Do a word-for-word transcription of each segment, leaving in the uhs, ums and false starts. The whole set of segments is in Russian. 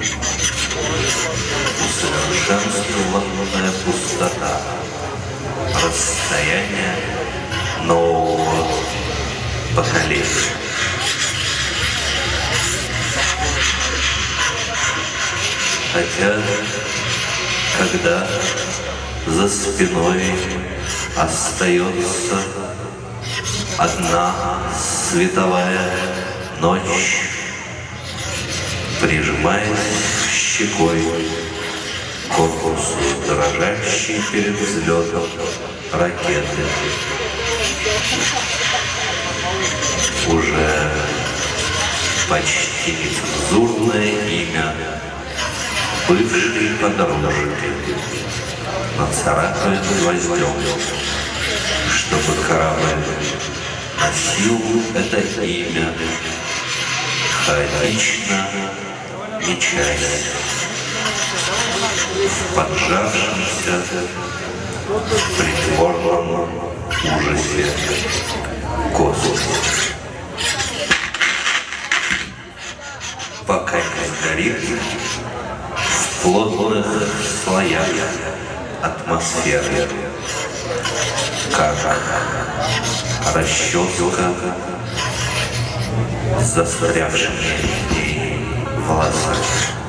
Усовершенствованная пустота, расстояние нового поколения. Хотя, когда за спиной остается одна световая ночь, прижимаясь щекой к корпусу дрожащей перед взлетом ракеты, уже почти нецензурное имя бывшей подружки нацарапает гвоздем, чтобы корабль носил это имя, хаотично мечаясь в поджавшемся притворном ужасе космоса. Пока не сгорит в плотных слоях атмосферы, как расческа с застрявшими в ней волосами.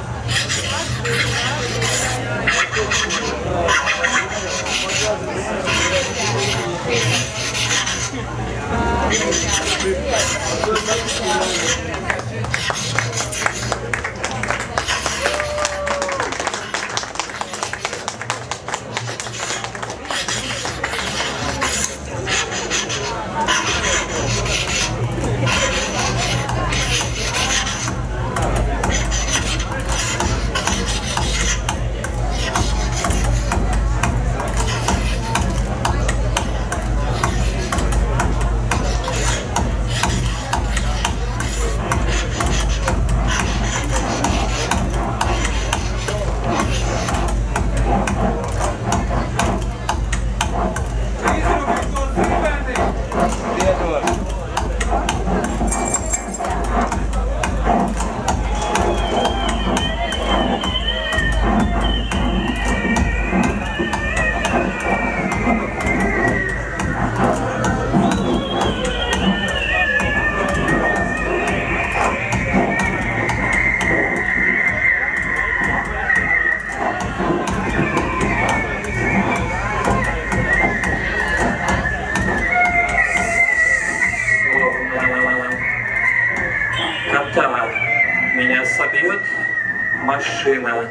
Меня собьет машина.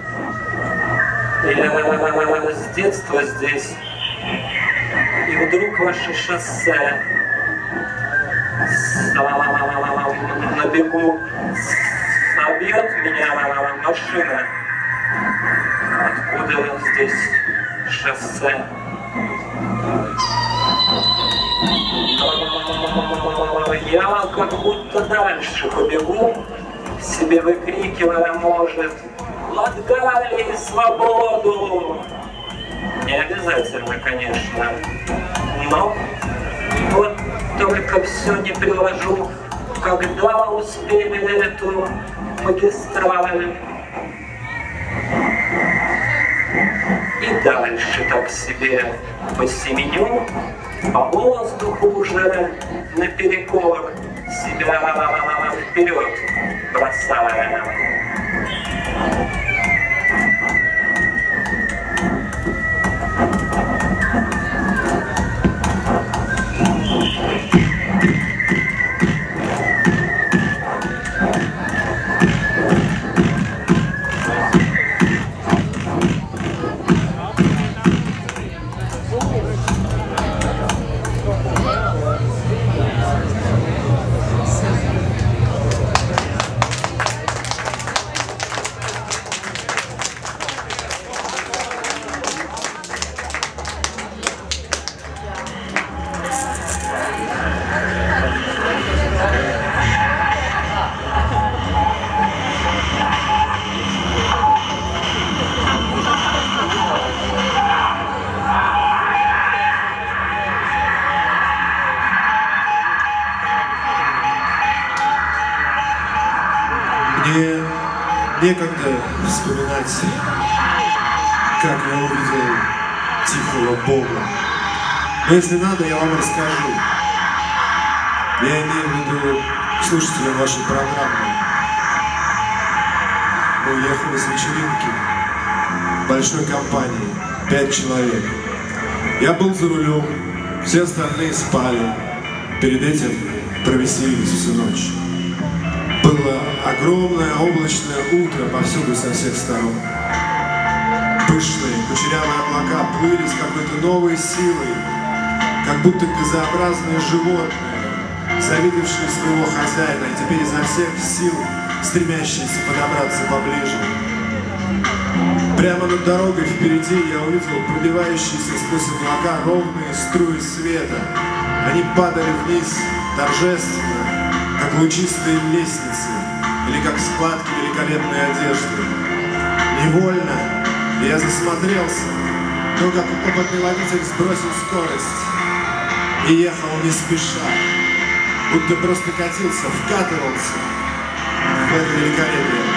Я с детства здесь, и вдруг ваше шоссе на бегу собьет меня машина. Откуда здесь шоссе? Я как будто дальше побегу, себе выкрикивая, может, отдали свободу. Не обязательно, конечно, но вот только все не приложу, когда успели эту магистраль. И дальше так себе посеменю, по воздуху уже наперекор себя вперед бросая. Некогда вспоминать, как я увидел тихого Бога. Но если надо, я вам расскажу. Я имею в виду слушателям вашей программы. Мы уехали с вечеринки большой компании, пять человек. Я был за рулем, все остальные спали. Перед этим провеселились всю ночь. Было огромное облачное утро повсюду со всех сторон. Пышные, кучерявые облака плыли с какой-то новой силой, как будто газообразные животные, завидевшие своего хозяина и теперь изо всех сил стремящиеся подобраться поближе. Прямо над дорогой впереди я увидел пробивающиеся сквозь облака ровные струи света. Они падали вниз торжественно, как лучистые лестницы или как складки великолепной одежды. Невольно я засмотрелся, но как опытный водитель сбросил скорость и ехал не спеша, будто просто катился, вкатывался в это великолепие.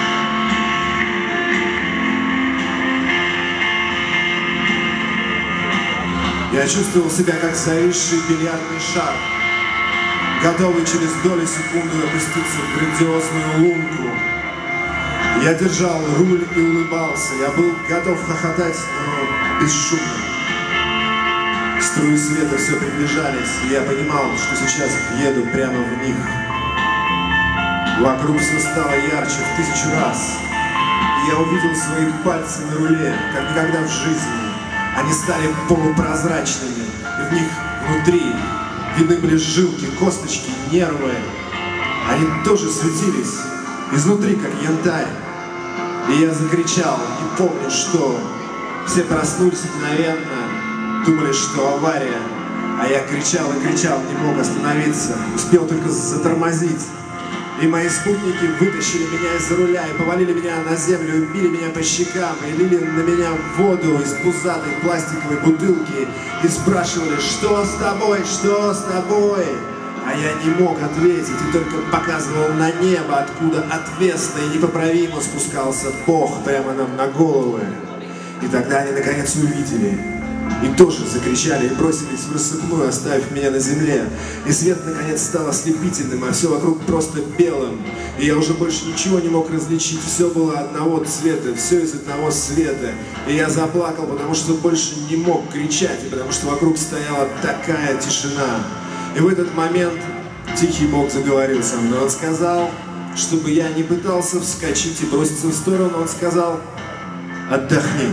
Я чувствовал себя как зависший бильярдный шар, готовый через доли секунды опуститься в грандиозную лунку. Я держал руль и улыбался. Я был готов хохотать, но бесшумно. Струи света все приближались, и я понимал, что сейчас еду прямо в них. Вокруг все стало ярче в тысячу раз. И я увидел свои пальцы на руле, как никогда в жизни. Они стали полупрозрачными, и в них внутри видны были жилки, косточки, нервы. Они тоже светились изнутри, как янтарь. И я закричал, не помню что. Все проснулись мгновенно, думали, что авария. А я кричал и кричал, не мог остановиться, успел только затормозить. И мои спутники вытащили меня из-за руля и повалили меня на землю, били меня по щекам и лили на меня воду из пузатой пластиковой бутылки и спрашивали, что с тобой, что с тобой? А я не мог ответить и только показывал на небо, откуда отвесно и непоправимо спускался Бог прямо нам на головы. И тогда они наконец увидели. И тоже закричали и бросились в рассыпную, оставив меня на земле. И свет наконец стал ослепительным, а все вокруг просто белым. И я уже больше ничего не мог различить. Все было одного цвета, все из одного света. И я заплакал, потому что больше не мог кричать, и потому что вокруг стояла такая тишина. И в этот момент тихий Бог заговорил со мной. Он сказал, чтобы я не пытался вскочить и броситься в сторону. Он сказал, отдохни.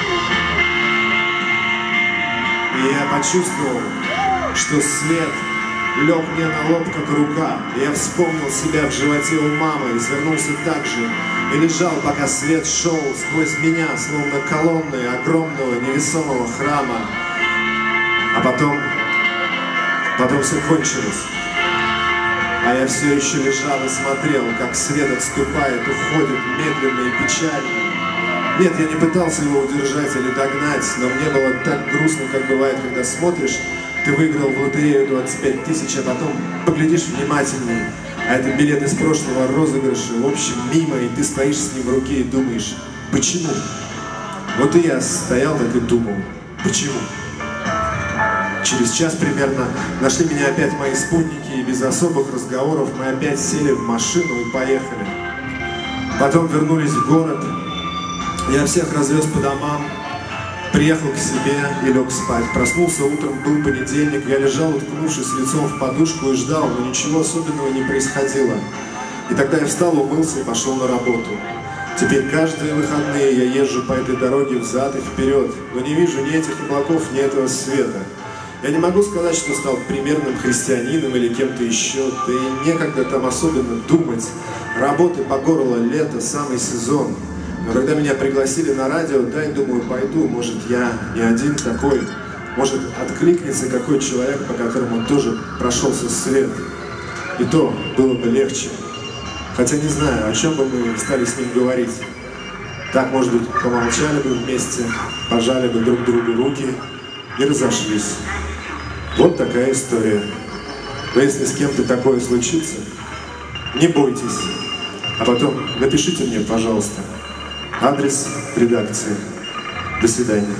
И я почувствовал, что свет лег мне на лоб, как рука. И я вспомнил себя в животе у мамы, извернулся так же и лежал, пока свет шел сквозь меня, словно колонны огромного невесомого храма. А потом, потом все кончилось. А я все еще лежал и смотрел, как свет отступает, уходит медленно и печально. Нет, я не пытался его удержать или догнать, но мне было так грустно, как бывает, когда смотришь, ты выиграл в лотерею двадцать пять тысяч, а потом поглядишь внимательней, а это билет из прошлого розыгрыша, в общем, мимо, и ты стоишь с ним в руке и думаешь, почему? Вот и я стоял так и думал, почему? Через час примерно нашли меня опять мои спутники, и без особых разговоров мы опять сели в машину и поехали. Потом вернулись в город. Я всех развез по домам, приехал к себе и лег спать. Проснулся утром, был понедельник, я лежал, уткнувшись лицом в подушку и ждал, но ничего особенного не происходило. И тогда я встал, умылся и пошел на работу. Теперь каждые выходные я езжу по этой дороге взад и вперед, но не вижу ни этих облаков, ни этого света. Я не могу сказать, что стал примерным христианином или кем-то еще, да и некогда там особенно думать. Работы по горло, лето, самый сезон. Но когда меня пригласили на радио, да, я думаю, пойду, может, я не один такой, может, откликнется какой человек, по которому тоже прошелся свет. И то было бы легче. Хотя не знаю, о чем бы мы стали с ним говорить. Так, может быть, помолчали бы вместе, пожали бы друг другу руки и разошлись. Вот такая история. Но если с кем-то такое случится, не бойтесь. А потом напишите мне, пожалуйста, адрес редакции. До свидания.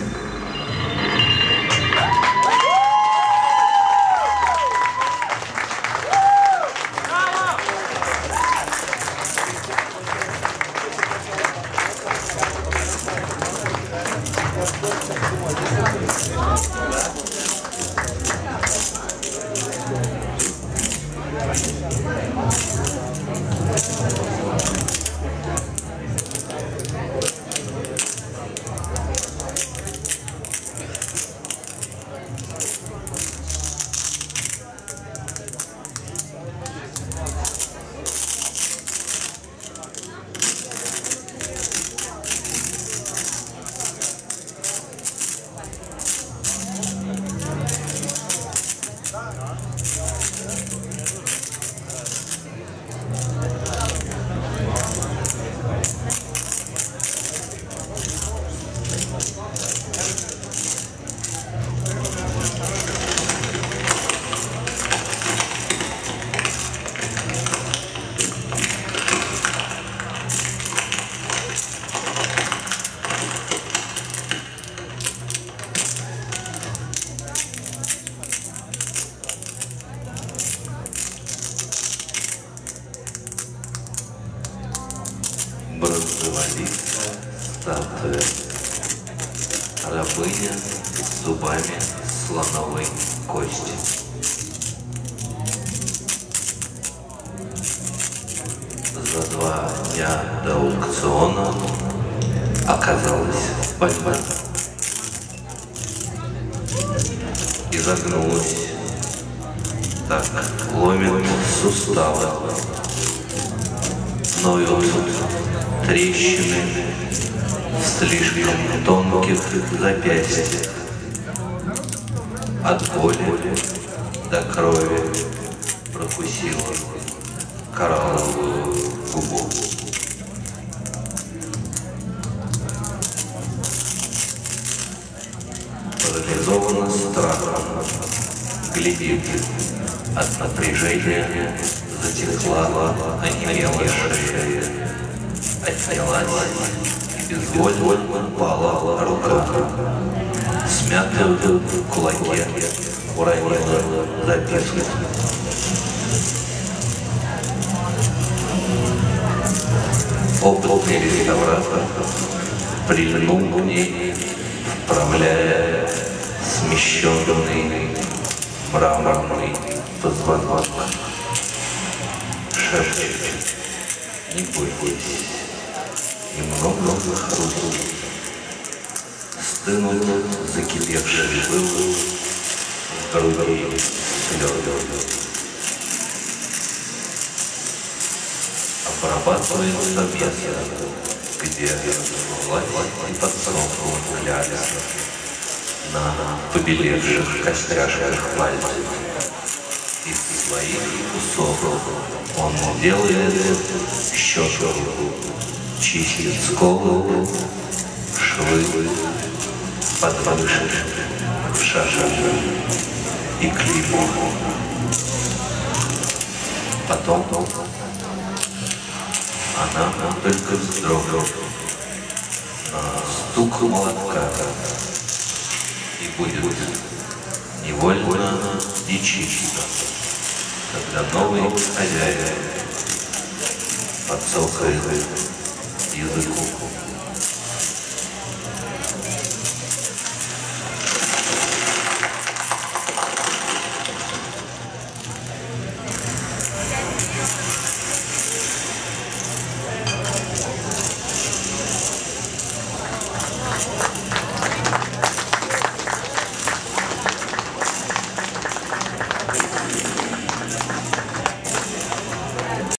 Бронзоволикая статуя, рабыня с зубами слоновой кости. За два дня до аукциона оказалась в больнице. Изогнулась, так ломит суставы, ноют трещины в слишком тонких запястьях. От боли до крови прокусила коралловую губу. Парализована страхом, глядит, от напряжения затекла, онемела шея. Отнялась и безвольно упала рука. Смятую в кулаке уронила записку. Опытный реставратор прильнул к ней, вправляя смещенный мраморный позвонок. Шепчет: не бойтесь. Немного хрустнул, стынул закипевший был в груди слезы. Обрабатывается место, где власть и подсохла глядя на побелевших костяшках пальцев. Из своих кусок он делает щетку, чистит сколы, швы, подвышек, шашек и клипу. Потом она только вздрогнула на стук молотка и будет невольно дичиться, когда новый хозяин подсохает языку.